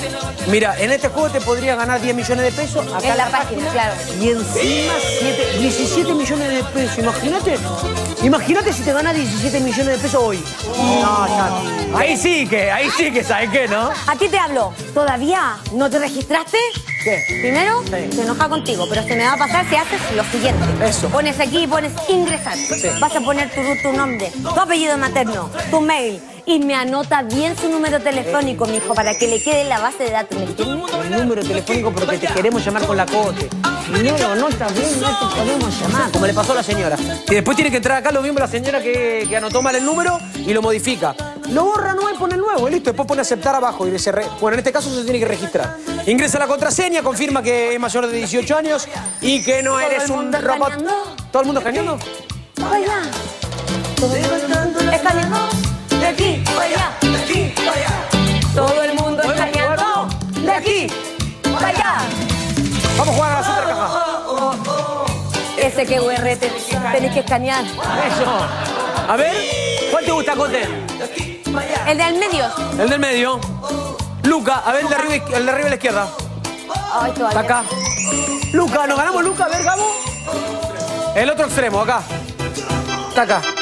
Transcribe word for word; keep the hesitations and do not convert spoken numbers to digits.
Mira, en este juego te podrías ganar diez millones de pesos. Acá en la, la página, página, claro. Y encima siete, diecisiete millones de pesos. Imagínate. Imagínate si te ganas diecisiete millones de pesos hoy. No, ya. Ahí sí que, ahí sí que, ¿sabes qué, no? A ti te hablo. ¿Todavía no te registraste? ¿Qué? Primero, sí. se enoja contigo, pero se me va a pasar si haces lo siguiente. Eso. Pones aquí y pones ingresar. Sí. Vas a poner tu, tu nombre, tu apellido materno, tu mail. Y me anota bien su número telefónico, eh. mijo, para que le quede en la base de datos. ¿Me entiendes? El número telefónico porque te queremos llamar con la cote. Si no lo anotas bien, no te podemos llamar. Como le pasó a la señora. Y después tiene que entrar acá lo mismo la señora que, que anotó mal el número y lo modifica. Lo borra nuevo y pone el nuevo y listo. Después pone aceptar abajo y dice, re... bueno, en este caso se tiene que registrar. Ingresa la contraseña, confirma que es mayor de dieciocho años y que no eres un robot. Escaneando? ¿Todo el mundo escaneando? Vaya. Todo el mundo escaneando. De aquí para allá, de aquí para allá. Todo el mundo escaneando. De aquí para allá. Vamos a jugar a la super caja. Ese que U R te tenés que escanear. Eso. A ver, ¿cuál te gusta, Cote? El del medio. El del medio. Luca, a ver el de arriba, el de arriba a la izquierda. Ay, Está acá. Luca, ¿nos ganamos Luca? A ver, Gabo. El otro extremo, acá. Está acá.